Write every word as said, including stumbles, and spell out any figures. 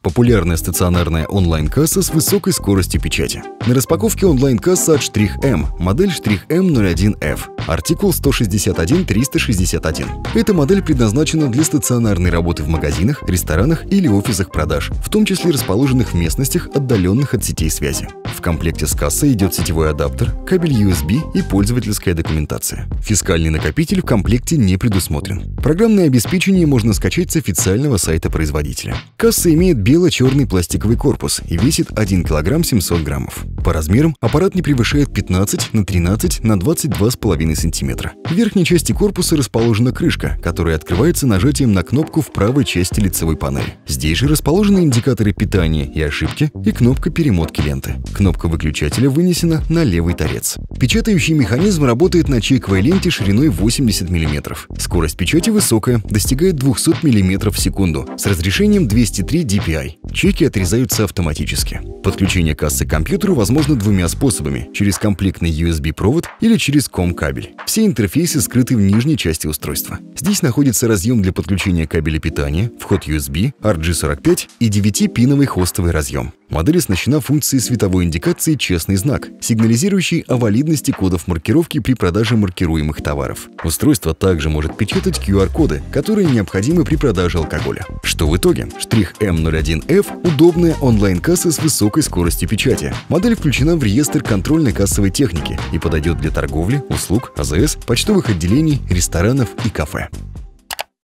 Популярная стационарная онлайн-касса с высокой скоростью печати. На распаковке онлайн-касса от Штрих М, модель Штрих М ноль один эф, артикул сто шестьдесят один триста шестьдесят один. Эта модель предназначена для стационарной работы в магазинах, ресторанах или офисах продаж, в том числе расположенных в местностях, отдаленных от сетей связи. В комплекте с кассой идет сетевой адаптер, кабель ю эс би и пользовательская документация. Фискальный накопитель в комплекте не предусмотрен. Программное обеспечение можно скачать с официального сайта производителя. Касса имеет бело-черный пластиковый корпус и весит один килограмм семьсот граммов. По размерам аппарат не превышает пятнадцать на тринадцать на двадцать два с половиной сантиметра. В верхней части корпуса расположена крышка, которая открывается нажатием на кнопку в правой части лицевой панели. Здесь же расположены индикаторы питания и ошибки и кнопка перемотки ленты. Кнопка выключателя вынесена на левый торец. Печатающий механизм работает на чековой ленте шириной восемьдесят миллиметров. Скорость печати высокая, достигает двести миллиметров в секунду с разрешением двести три ди пи ай. Чеки отрезаются автоматически. Подключение кассы к компьютеру возможно двумя способами – через комплектный ю эс би-провод или через ком-кабель. Все интерфейсы скрыты в нижней части устройства. Здесь находится разъем для подключения кабеля питания, вход ю эс би, ар джи сорок пять и девятипиновый хостовый разъем. Модель оснащена функцией световой индикации «Честный знак», сигнализирующей о валидности кодов маркировки при продаже маркируемых товаров. Устройство также может печатать ку ар-коды, которые необходимы при продаже алкоголя. Что в итоге? Штрих М ноль один эф – удобная онлайн-касса с высокой скоростью печати. Модель включена в реестр контрольной кассовой техники и подойдет для торговли, услуг, а зэ эс, почтовых отделений, ресторанов и кафе.